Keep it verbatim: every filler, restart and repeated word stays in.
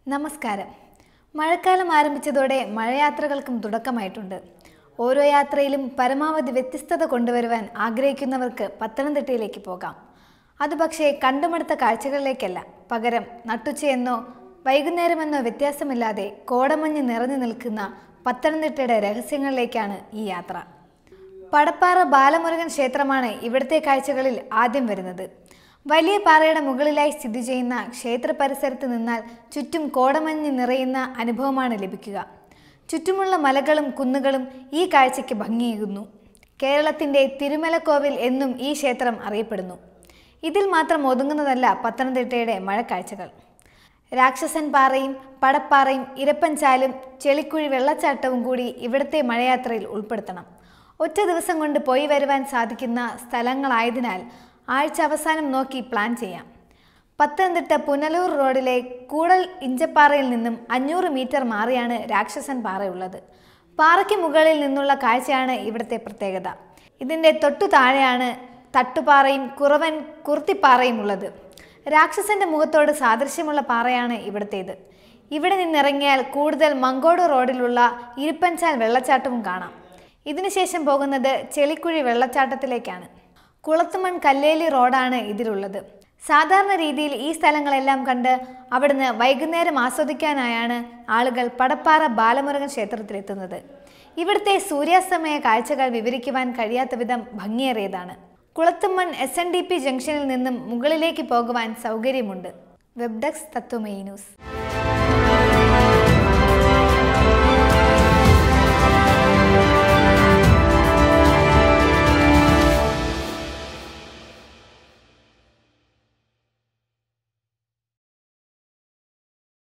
നമസ്കാരം. മഴക്കാലം ആരംഭിച്ചതോടെ മഴയാത്രകൾക്കും തുടക്കമായിട്ടുണ്ട്. ഓരോ യാത്രയിലും പരമാവധി വ്യത്യസ്തത കൊണ്ടുവരുവാൻ ആഗ്രഹിക്കുന്നവർക്ക് പത്തനംതിട്ടയിലേക്ക് പോകാം. അത് പക്ഷേ കണ്ടുമടുത്ത കാഴ്ചകളിലേക്കല്ല, പകരം നട്ടുച്ചയെന്നോ വൈകുന്നേരമെന്നോ വ്യത്യാസമില്ലാതെ കോടമഞ്ഞ് നിറഞ്ഞു നിൽക്കുന്ന പത്തനംതിട്ടയുടെ രഹസ്യങ്ങളിലേക്കാണ് ഈ യാത്ര. പടപ്പാറ ബാലമുരുകൻ ക്ഷേത്രമാണ് ഇവിടുത്തെ കാഴ്ചകളിൽ ആദ്യം വരുന്നത്. വലിയ പാറയുടെ മുകളിലായി സ്ഥിതി ചെയ്യുന്ന ക്ഷേത്ര പരിസരത്ത് നിന്നാൽ ചുറ്റും കോടമഞ്ഞ് നിറയുന്ന അനുഭവമാണ് ലഭിക്കുക. ചുറ്റുമുള്ള മലകളും കുന്നുകളും ഈ കാഴ്ചയ്ക്ക് ഭംഗിയേകുന്നു. കേരളത്തിൻ്റെ തിരുമലക്കോവിൽ എന്നും ഈ ക്ഷേത്രം അറിയപ്പെടുന്നു. ഇതിൽ മാത്രം ഒതുങ്ങുന്നതല്ല പത്തനംതിട്ടയുടെ മഴക്കാഴ്ചകൾ. രാക്ഷസൻ പാറയും പടപ്പാറയും ഇരപ്പൻചാലും ചെളിക്കുഴി വെള്ളച്ചാട്ടവും കൂടി ഇവിടുത്തെ മഴയാത്രയിൽ ഉൾപ്പെടുത്തണം. ഒറ്റ ദിവസം കൊണ്ട് പോയി വരുവാൻ സാധിക്കുന്ന സ്ഥലങ്ങളായതിനാൽ ആഴ്ച അവസാനം നോക്കി പ്ലാൻ ചെയ്യാം. പത്തനംതിട്ട പുനലൂർ റോഡിലെ കൂടൽ ഇഞ്ചപ്പാറയിൽ നിന്നും അഞ്ഞൂറ് മീറ്റർ മാറിയാണ് രാക്ഷസൻ പാറയുള്ളത്. പാറയ്ക്ക് മുകളിൽ നിന്നുള്ള കാഴ്ചയാണ് ഇവിടുത്തെ പ്രത്യേകത. ഇതിൻ്റെ തൊട്ടു താഴെയാണ് തട്ടുപാറയും കുറവൻ കുർത്തിപ്പാറയും ഉള്ളത്. രാക്ഷസന്റെ മുഖത്തോട് സാദൃശ്യമുള്ള പാറയാണ് ഇവിടുത്തേത്. ഇവിടെ നിന്നിറങ്ങിയാൽ കൂടുതൽ മങ്കോട് റോഡിലുള്ള ഇരിപ്പൻചാൽ വെള്ളച്ചാട്ടവും കാണാം. ഇതിനുശേഷം പോകുന്നത് ചെളിക്കുഴി വെള്ളച്ചാട്ടത്തിലേക്കാണ്. കുളത്തുമൺ കല്ലേലി റോഡാണ് ഇതിലുള്ളത്. സാധാരണ രീതിയിൽ ഈ സ്ഥലങ്ങളെല്ലാം കണ്ട് അവിടുന്ന് വൈകുന്നേരം ആസ്വദിക്കാനായാണ് ആളുകൾ പടപ്പാറ ബാലമുരുകൻ ക്ഷേത്രത്തിലെത്തുന്നത്. ഇവിടുത്തെ സൂര്യാസ്തമയ കാഴ്ചകൾ വിവരിക്കുവാൻ കഴിയാത്ത വിധം ഭംഗിയേറിയതാണ്. Kulathumon S N D P ജംഗ്ഷനിൽ നിന്നും മുകളിലേക്ക് പോകുവാൻ സൗകര്യമുണ്ട്. Web desk Tatwamayi news.